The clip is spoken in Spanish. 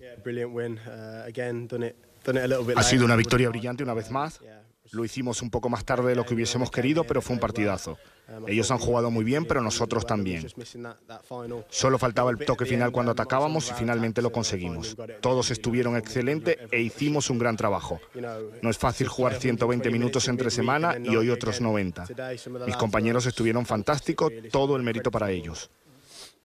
Ha sido una victoria brillante una vez más. Lo hicimos un poco más tarde de lo que hubiésemos querido, pero fue un partidazo. Ellos han jugado muy bien, pero nosotros también. Solo faltaba el toque final cuando atacábamos y finalmente lo conseguimos. Todos estuvieron excelentes e hicimos un gran trabajo. No es fácil jugar 120 minutos entre semana y hoy otros 90. Mis compañeros estuvieron fantásticos, todo el mérito para ellos.